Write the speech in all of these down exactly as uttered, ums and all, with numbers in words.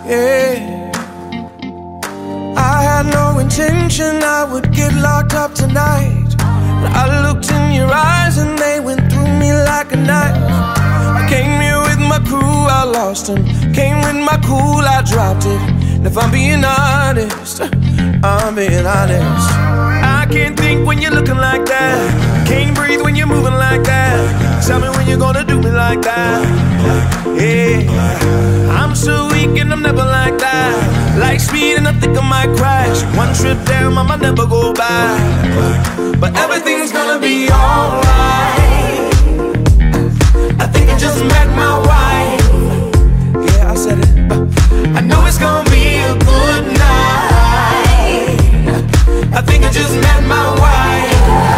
yeah. I had no intention I would get locked up tonight, but I looked in your eyes and they went through me like a knife. I came here with my crew, I lost them. Came with my cool, I dropped it. And if I'm being honest, I'm being honest. I can't think when you're looking like that. Can't breathe when you're moving like that. Tell me when you're gonna do me like that. Yeah, I'm so weak and I'm never like that. Like speed and I think I might crash. One trip down, I might never go back. But everything's gonna be alright. I think I just met my wife. Yeah, I said it. I know it's gonna be a good night. I think I just met my wife.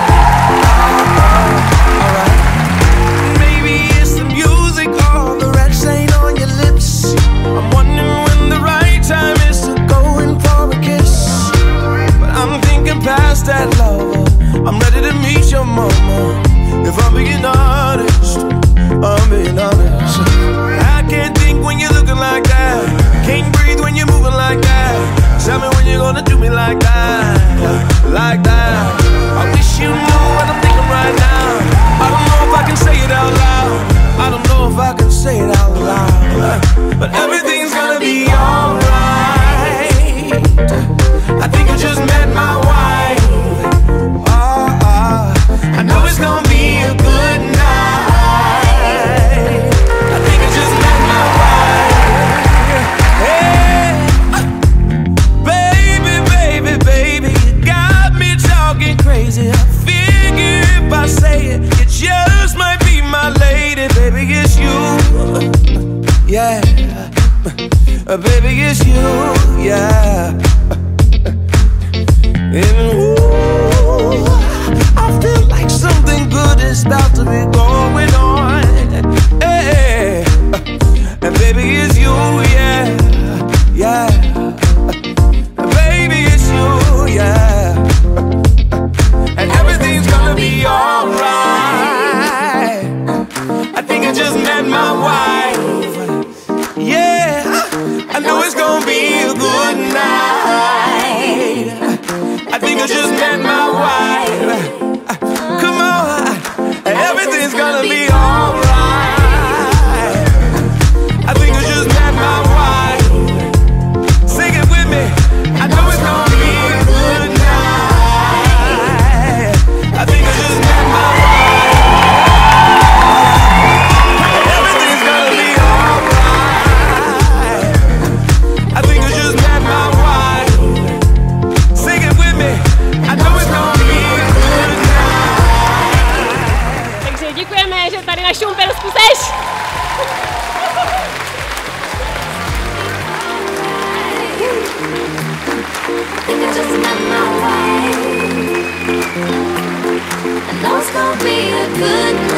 Alright. Maybe it's the music or the red stain on your lips. I'm wondering when the right time is to go in for a kiss. But I'm thinking past that, lover. I'm ready to meet your mama. If I'm being honest, I'm being honest. I can't think when you're looking like that. Can't breathe when you're moving like that. Tell me when you're gonna do me like that. Like that. I wish you knew what I'm thinking right now. I don't know if I can say it out loud. I don't know if I can say it out loud. But everything's gonna be alright. I think I just met my wife. Oh, oh. I know it's gonna be a good night. I think I just met my wife. Hey, baby, baby, baby, you got me talking crazy. I figure if I say it, you just might be my lady. Baby, it's you, yeah. Baby, it's you, yeah. And ooh, I feel like something good is about to be going on. Hey, and baby, it's you, yeah, yeah. Baby, it's you, yeah. And everything's gonna be alright. I think I just met my wife. Yeah, I know it's gonna be a good night. I think I just met my wife. Come on, everything's gonna be alright. I think I just met my wife. Sing it with me. I know it's gonna be a good night. I think I just met my wife. Everything's gonna be alright. I think I just met my wife. Sing it with me. I know it's gonna be a good night. Takže děkujeme, že tady na Šumpersku seš. I think I just met my wife. I know it's gonna be a good night.